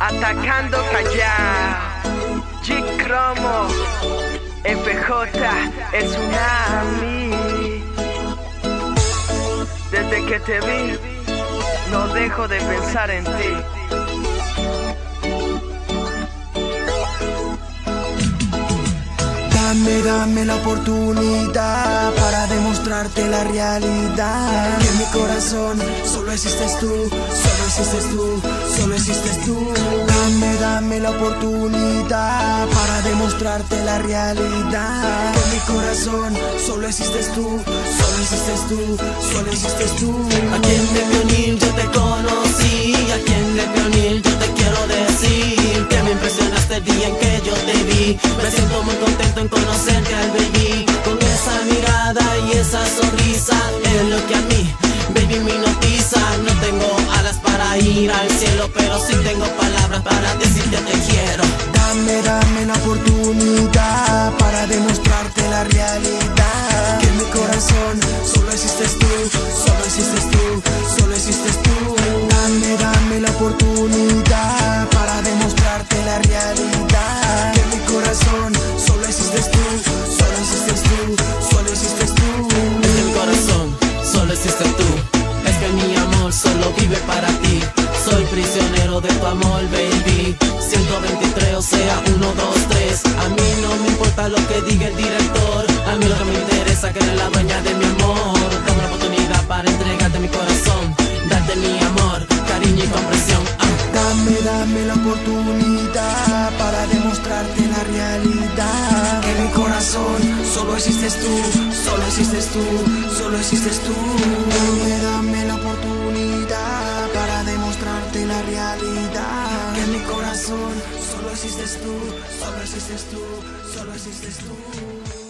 Atacando Callao, G-Cromo, FJ, el tsunami. Desde que te vi, no dejo de pensar en ti. Dame la oportunidad para demostrarte la realidad. Que en mi corazón solo existes tú, solo existes tú, solo existes tú. Dame la oportunidad para demostrarte la realidad. Que en mi corazón solo existes tú, solo existes tú, solo existes tú. Aquí en Lepeonil yo te conocí, aquí en Lepeonil yo te quiero decir que me impresionaste el día en que yo te vi. Me siento muy contento en conocerte al baby, con esa mirada y esa sonrisa es lo que a mí, baby, me hipnotiza. No tengo alas para ir al cielo, pero sí tengo palabras para decirte te quiero. Dame la oportunidad para demostrarte la realidad. Que en mi corazón solo existes tú, solo existes tú, solo existes tú. Dame la oportunidad para demostrarte la realidad. Que en mi corazón solo existes tú, solo existes tú, solo existes tú. En mi corazón solo existes tú, es que mi amor solo vive para ti. Soy prisionero de tu amor, baby. 123, o sea, 1, 2, 3. A mí no me importa lo que diga el director, a mí lo que me interesa es que eres la dueña de mi amor. Dame la oportunidad para entregarte mi corazón, darte mi amor, cariño y comprensión. Dame la oportunidad para demostrarte la realidad. Que en mi corazón solo existes tú, solo existes tú, solo existes tú. Dame la oportunidad para demostrarte la realidad. Que en mi corazón solo existes tú, solo existes tú, solo existes tú.